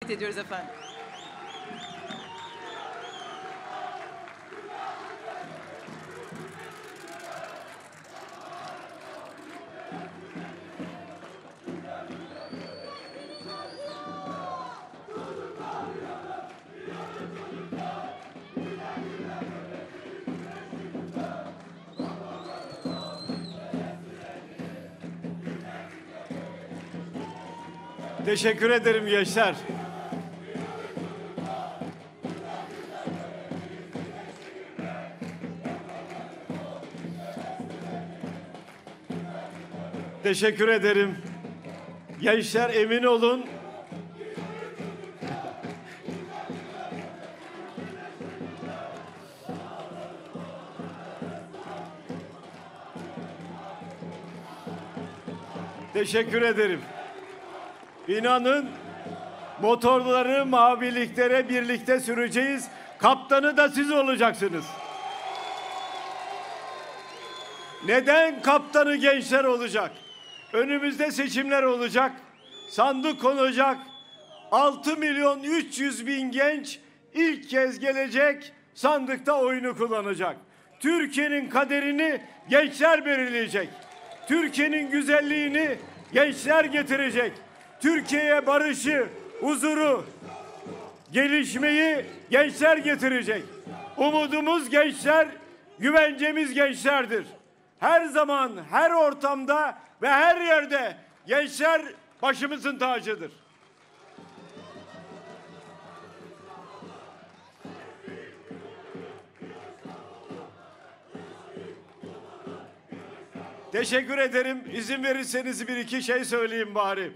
ediyoruz efendim. Teşekkür ederim gençler. Teşekkür ederim. Gençler emin olun. Teşekkür ederim. İnanın motorları maviliklere birlikte süreceğiz. Kaptanı da siz olacaksınız. Neden kaptanı gençler olacak? Önümüzde seçimler olacak. Sandık konacak. 6.300.000 genç ilk kez gelecek, sandıkta oyunu kullanacak. Türkiye'nin kaderini gençler belirleyecek. Türkiye'nin güzelliğini gençler getirecek. Türkiye'ye barışı, huzuru, gelişmeyi gençler getirecek. Umudumuz gençler, güvencemiz gençlerdir. Her zaman, her ortamda ve her yerde gençler başımızın tacıdır. Teşekkür ederim. İzin verirseniz bir iki şey söyleyeyim bari.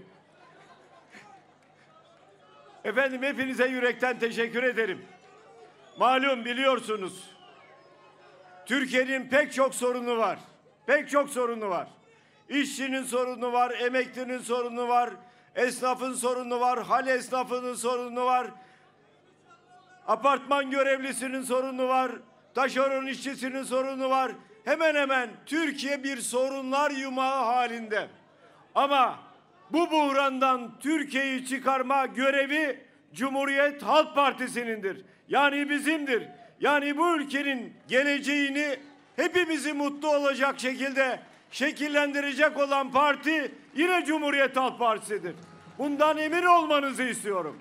Efendim hepinize yürekten teşekkür ederim. Malum biliyorsunuz, Türkiye'nin pek çok sorunu var. Pek çok sorunu var. İşçinin sorunu var, emeklinin sorunu var, esnafın sorunu var, hal esnafının sorunu var, apartman görevlisinin sorunu var, taşeron işçisinin sorunu var. Hemen hemen Türkiye bir sorunlar yumağı halinde. Ama bu buhrandan Türkiye'yi çıkarma görevi Cumhuriyet Halk Partisi'nindir. Yani bizimdir. Yani bu ülkenin geleceğini hepimizi mutlu olacak şekilde şekillendirecek olan parti yine Cumhuriyet Halk Partisi'dir. Bundan emin olmanızı istiyorum.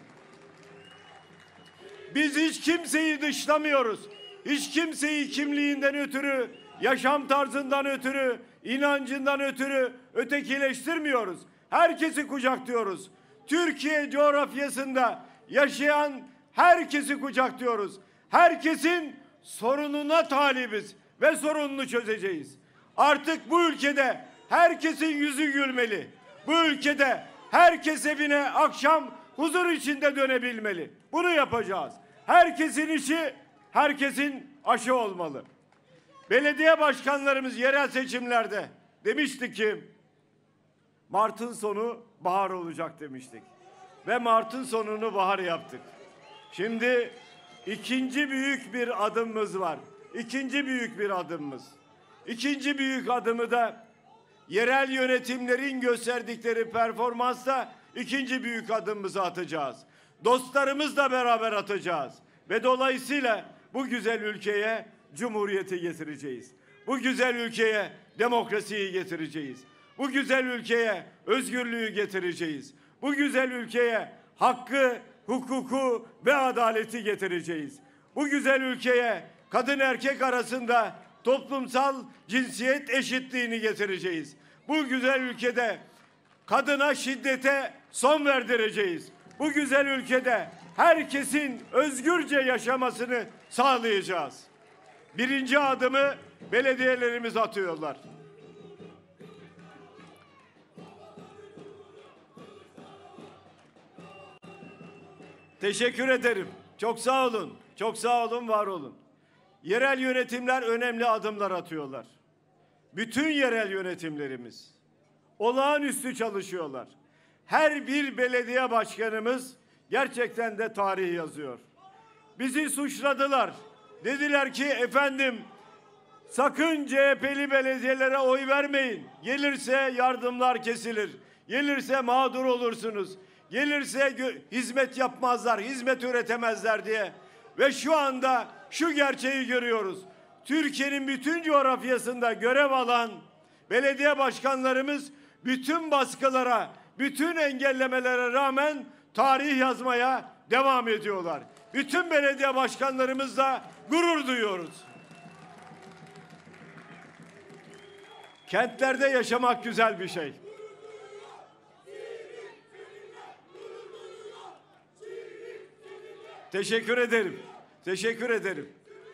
Biz hiç kimseyi dışlamıyoruz. Hiç kimseyi kimliğinden ötürü, yaşam tarzından ötürü, inancından ötürü ötekileştirmiyoruz. Herkesi kucaklıyoruz. Türkiye coğrafyasında yaşayan herkesi kucaklıyoruz. Herkesin sorununa talibiz ve sorununu çözeceğiz. Artık bu ülkede herkesin yüzü gülmeli. Bu ülkede herkes evine akşam huzur içinde dönebilmeli. Bunu yapacağız. Herkesin işi, herkesin aşı olmalı. Belediye başkanlarımız yerel seçimlerde demişti ki Mart'ın sonu bahar olacak demiştik. Ve Mart'ın sonunu bahar yaptık. Şimdi ikinci büyük bir adımımız var. İkinci büyük bir adımımız. İkinci büyük adımı da yerel yönetimlerin gösterdikleri performansla ikinci büyük adımımızı atacağız. Dostlarımızla beraber atacağız. Ve dolayısıyla bu güzel ülkeye cumhuriyeti getireceğiz. Bu güzel ülkeye demokrasiyi getireceğiz. Bu güzel ülkeye özgürlüğü getireceğiz. Bu güzel ülkeye hakkı, hukuku ve adaleti getireceğiz. Bu güzel ülkeye kadın erkek arasında toplumsal cinsiyet eşitliğini getireceğiz. Bu güzel ülkede kadına şiddete son verdireceğiz. Bu güzel ülkede herkesin özgürce yaşamasını sağlayacağız. Birinci adımı belediyelerimiz atıyorlar. Teşekkür ederim. Çok sağ olun. Çok sağ olun, var olun. Yerel yönetimler önemli adımlar atıyorlar. Bütün yerel yönetimlerimiz olağanüstü çalışıyorlar. Her bir belediye başkanımız gerçekten de tarih yazıyor. Bizi suçladılar. Dediler ki efendim sakın CHP'li belediyelere oy vermeyin. Gelirse yardımlar kesilir. Gelirse mağdur olursunuz. gelirse hizmet yapmazlar, hizmet üretemezler diye. Ve şu anda şu gerçeği görüyoruz. Türkiye'nin bütün coğrafyasında görev alan belediye başkanlarımız bütün baskılara, bütün engellemelere rağmen tarih yazmaya devam ediyorlar. Bütün belediye başkanlarımızla gurur duyuyoruz. Kentlerde yaşamak güzel bir şey. Teşekkür ederim. Teşekkür ederim.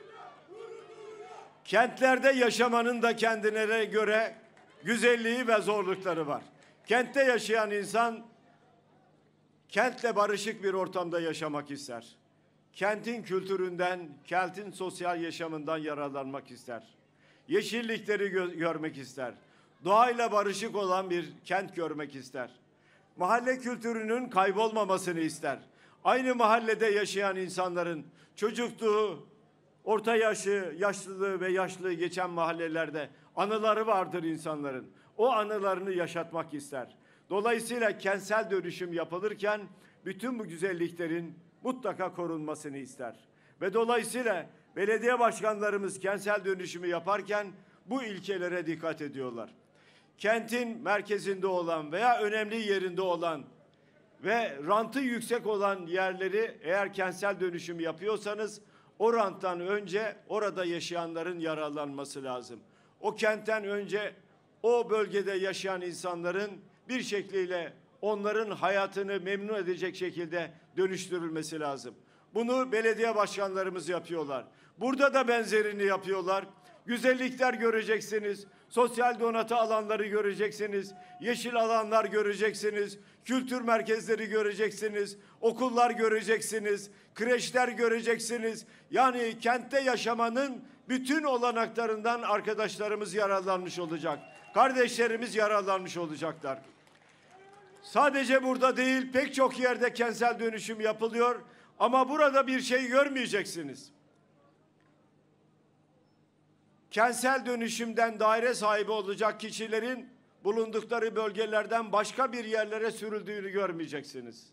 Kentlerde yaşamanın da kendine göre güzelliği ve zorlukları var. Kentte yaşayan insan kentle barışık bir ortamda yaşamak ister. Kentin kültüründen, kentin sosyal yaşamından yararlanmak ister. Yeşillikleri görmek ister. Doğayla barışık olan bir kent görmek ister. Mahalle kültürünün kaybolmamasını ister. Aynı mahallede yaşayan insanların çocukluğu, orta yaşı, yaşlılığı ve yaşlılığı geçen mahallelerde anıları vardır insanların. O anılarını yaşatmak ister. Dolayısıyla kentsel dönüşüm yapılırken bütün bu güzelliklerin mutlaka korunmasını ister. Ve dolayısıyla belediye başkanlarımız kentsel dönüşümü yaparken bu ilkelere dikkat ediyorlar. Kentin merkezinde olan veya önemli yerinde olan ve rantı yüksek olan yerleri eğer kentsel dönüşüm yapıyorsanız o ranttan önce orada yaşayanların yararlanması lazım. O kentten önce o bölgede yaşayan insanların bir şekliyle onların hayatını memnun edecek şekilde dönüştürülmesi lazım. Bunu belediye başkanlarımız yapıyorlar. Burada da benzerini yapıyorlar. Güzellikler göreceksiniz. Sosyal donatı alanları göreceksiniz. Yeşil alanlar göreceksiniz. Kültür merkezleri göreceksiniz. Okullar göreceksiniz. Kreşler göreceksiniz. Yani kentte yaşamanın bütün olanaklarından arkadaşlarımız yararlanmış olacak. Kardeşlerimiz yararlanmış olacaklar. Sadece burada değil, pek çok yerde kentsel dönüşüm yapılıyor. Ama burada bir şey görmeyeceksiniz. Kentsel dönüşümden daire sahibi olacak kişilerin bulundukları bölgelerden başka bir yerlere sürüldüğünü görmeyeceksiniz.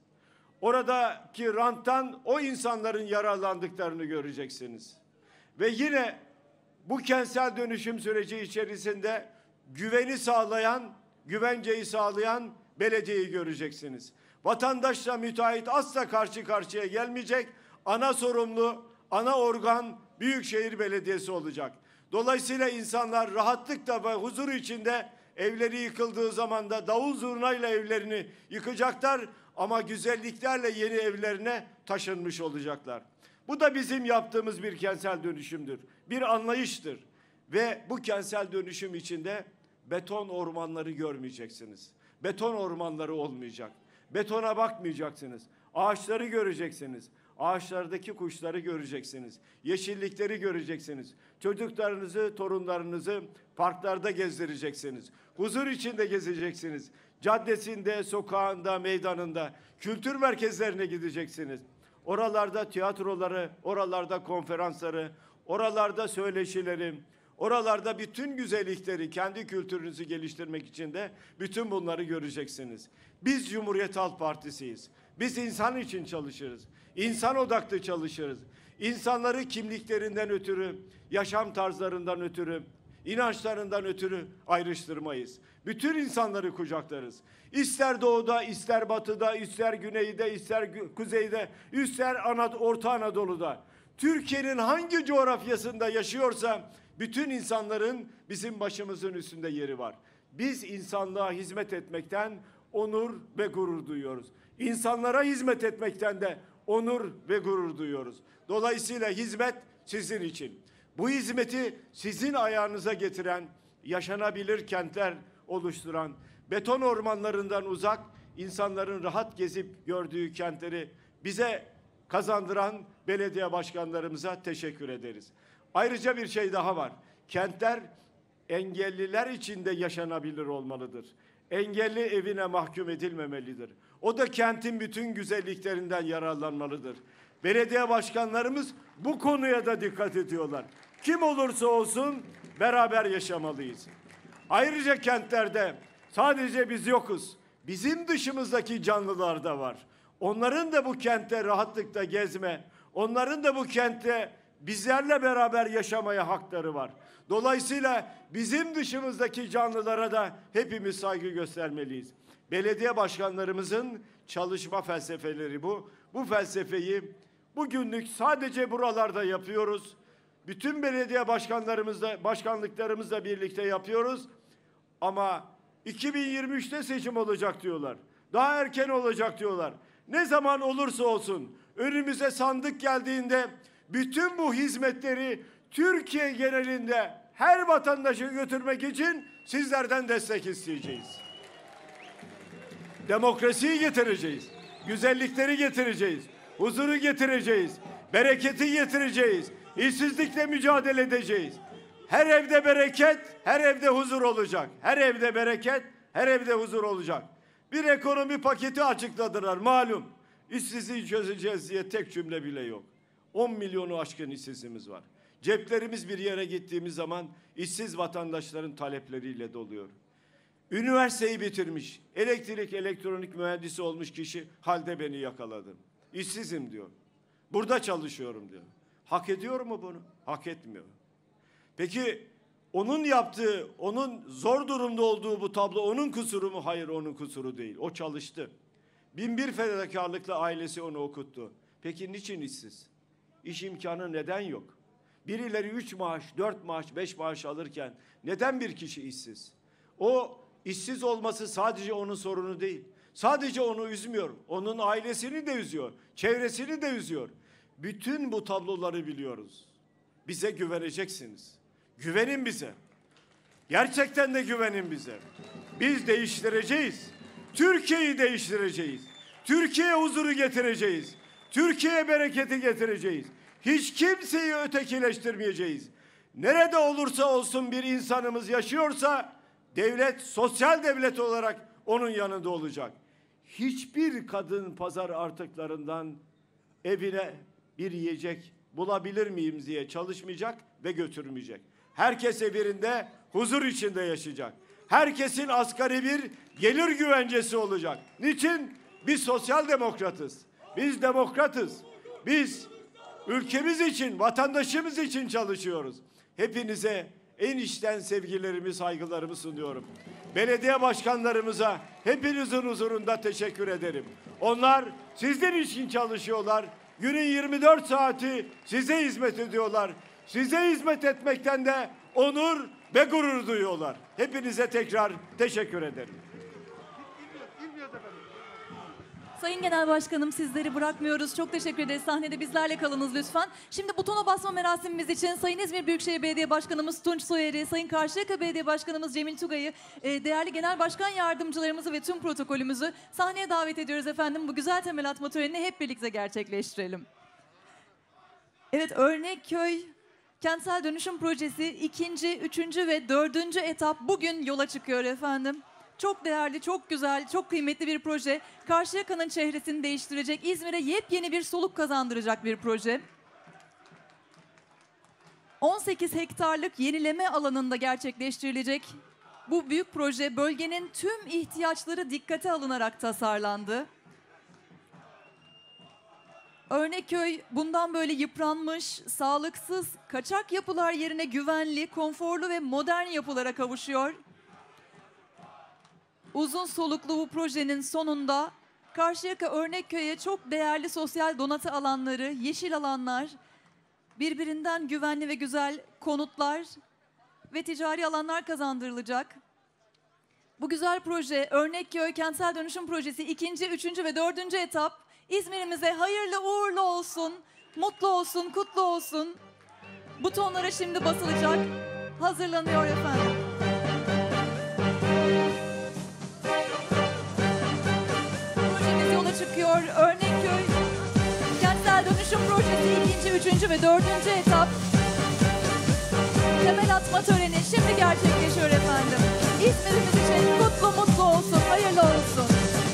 Oradaki ranttan o insanların yararlandıklarını göreceksiniz. Ve yine bu kentsel dönüşüm süreci içerisinde güveni sağlayan, güvenceyi sağlayan belediyeyi göreceksiniz. Vatandaşla müteahhit asla karşı karşıya gelmeyecek. Ana sorumlu, ana organ Büyükşehir Belediyesi olacak. Dolayısıyla insanlar rahatlıkla ve huzur içinde evleri yıkıldığı zaman da davul zurnayla evlerini yıkacaklar ama güzelliklerle yeni evlerine taşınmış olacaklar. Bu da bizim yaptığımız bir kentsel dönüşümdür. Bir anlayıştır. Ve bu kentsel dönüşüm içinde beton ormanları görmeyeceksiniz. Beton ormanları olmayacak. Betona bakmayacaksınız. Ağaçları göreceksiniz. Ağaçlardaki kuşları göreceksiniz. Yeşillikleri göreceksiniz. Çocuklarınızı, torunlarınızı parklarda gezdireceksiniz. Huzur içinde gezeceksiniz. Caddesinde, sokağında, meydanında, kültür merkezlerine gideceksiniz. Oralarda tiyatroları, oralarda konferansları, oralarda söyleşileri, oralarda bütün güzellikleri, kendi kültürünüzü geliştirmek için de bütün bunları göreceksiniz. Biz Cumhuriyet Halk Partisi'yiz. Biz insan için çalışırız. İnsan odaklı çalışırız. İnsanları kimliklerinden ötürü, yaşam tarzlarından ötürü, inançlarından ötürü ayrıştırmayız. Bütün insanları kucaklarız. İster doğuda, ister batıda, ister güneyde, ister kuzeyde, ister Orta Anadolu'da. Türkiye'nin hangi coğrafyasında yaşıyorsa bütün insanların bizim başımızın üstünde yeri var. Biz insanlığa hizmet etmekten onur ve gurur duyuyoruz. İnsanlara hizmet etmekten de onur ve gurur duyuyoruz. Dolayısıyla hizmet sizin için. Bu hizmeti sizin ayağınıza getiren, yaşanabilir kentler oluşturan, beton ormanlarından uzak, insanların rahat gezip gördüğü kentleri bize kazandıran belediye başkanlarımıza teşekkür ederiz. Ayrıca bir şey daha var. Kentler engelliler için de yaşanabilir olmalıdır. Engelli evine mahkum edilmemelidir. O da kentin bütün güzelliklerinden yararlanmalıdır. Belediye başkanlarımız bu konuya da dikkat ediyorlar. Kim olursa olsun beraber yaşamalıyız. Ayrıca kentlerde sadece biz yokuz. bizim dışımızdaki canlılar da var. Onların da bu kentte rahatlıkla gezme, onların da bu kentte bizlerle beraber yaşamaya hakları var. Dolayısıyla bizim dışımızdaki canlılara da hepimiz saygı göstermeliyiz. Belediye başkanlarımızın çalışma felsefeleri bu. Bu felsefeyi bugünlük sadece buralarda yapıyoruz. Bütün belediye başkanlıklarımızla birlikte yapıyoruz. Ama 2023'te seçim olacak diyorlar. Daha erken olacak diyorlar. Ne zaman olursa olsun önümüze sandık geldiğinde bütün bu hizmetleri Türkiye genelinde her vatandaşa götürmek için sizlerden destek isteyeceğiz. Demokrasiyi getireceğiz. Güzellikleri getireceğiz. Huzuru getireceğiz. Bereketi getireceğiz. İşsizlikle mücadele edeceğiz. Her evde bereket, her evde huzur olacak. Her evde bereket, her evde huzur olacak. Bir ekonomi paketi açıkladılar malum. İşsizliği çözeceğiz diye tek cümle bile yok. 10 milyonu aşkın işsizimiz var. Ceplerimiz bir yere gittiğimiz zaman işsiz vatandaşların talepleriyle doluyor. Üniversiteyi bitirmiş, elektrik, elektronik mühendisi olmuş kişi halde beni yakaladı. İşsizim diyor. Burada çalışıyorum diyor. Hak ediyor mu bunu? Hak etmiyor. Peki onun yaptığı, onun zor durumda olduğu bu tablo onun kusuru mu? Hayır, onun kusuru değil. O çalıştı. 1001 fedakarlıkla ailesi onu okuttu. Peki niçin işsiz? İş imkanı neden yok? Birileri 3 maaş, 4 maaş, 5 maaş alırken neden bir kişi işsiz? O işsiz olması sadece onun sorunu değil. Sadece onu üzmüyor. Onun ailesini de üzüyor. Çevresini de üzüyor. Bütün bu tabloları biliyoruz. Bize güveneceksiniz. Güvenin bize. Gerçekten de güvenin bize. Biz değiştireceğiz. Türkiye'yi değiştireceğiz. Türkiye'ye huzuru getireceğiz. Türkiye'ye bereketi getireceğiz. Hiç kimseyi ötekileştirmeyeceğiz. Nerede olursa olsun bir insanımız yaşıyorsa devlet sosyal devlet olarak onun yanında olacak. Hiçbir kadın pazar artıklarından evine bir yiyecek bulabilir miyim diye çalışmayacak ve götürmeyecek. Herkes evinde huzur içinde yaşayacak. Herkesin asgari bir gelir güvencesi olacak. Niçin? Biz sosyal demokratız. Biz demokratız. Biz ülkemiz için, vatandaşımız için çalışıyoruz. Hepinize en içten sevgilerimi, saygılarımı sunuyorum. Belediye başkanlarımıza hepinizin huzurunda teşekkür ederim. Onlar sizler için çalışıyorlar. Günün 24 saati size hizmet ediyorlar. Size hizmet etmekten de onur ve gurur duyuyorlar. Hepinize tekrar teşekkür ederim. Sayın Genel Başkanım, sizleri bırakmıyoruz. Çok teşekkür ederiz. Sahnede bizlerle kalınız lütfen. Şimdi butona basma merasimimiz için Sayın İzmir Büyükşehir Belediye Başkanımız Tunç Soyer'i, Sayın Karşıyaka Belediye Başkanımız Cemil Tugay'ı, değerli Genel Başkan Yardımcılarımızı ve tüm protokolümüzü sahneye davet ediyoruz efendim. Bu güzel temel atma törenini hep birlikte gerçekleştirelim. Evet, Örnekköy Kentsel Dönüşüm Projesi 2., 3. ve 4. etap bugün yola çıkıyor efendim. Çok değerli, çok güzel, çok kıymetli bir proje. Karşıyaka'nın çehresini değiştirecek, İzmir'e yepyeni bir soluk kazandıracak bir proje. 18 hektarlık yenileme alanında gerçekleştirilecek bu büyük proje bölgenin tüm ihtiyaçları dikkate alınarak tasarlandı. Örnekköy bundan böyle yıpranmış, sağlıksız, kaçak yapılar yerine güvenli, konforlu ve modern yapılara kavuşuyor. Uzun soluklu bu projenin sonunda Karşıyaka Örnekköy'e çok değerli sosyal donatı alanları, yeşil alanlar, birbirinden güvenli ve güzel konutlar ve ticari alanlar kazandırılacak. Bu güzel proje Örnekköy Kentsel Dönüşüm Projesi 2., 3. ve 4. etap İzmir'imize hayırlı uğurlu olsun, mutlu olsun, kutlu olsun. Butonlara şimdi basılacak. Hazırlanıyor efendim. Projemiz yola çıkıyor. Örnekköy Kentsel Dönüşüm Projesi 2., 3. ve 4. etap. Temel atma töreni şimdi gerçekleşiyor efendim. İzmir'imiz için kutlu mutlu olsun, hayırlı olsun.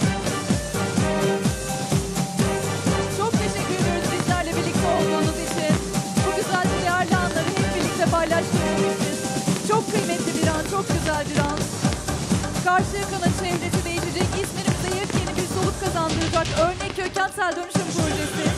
Çok teşekkür ediyoruz bizlerle birlikte olduğunuz için. Bu güzel değerli anları hep birlikte paylaştığınız için. Çok kıymetli bir an, çok güzel bir an. Karşıyaka'nın çevresi değişecek, İzmir kazandıracak örnek köy kentsel dönüşüm projesi.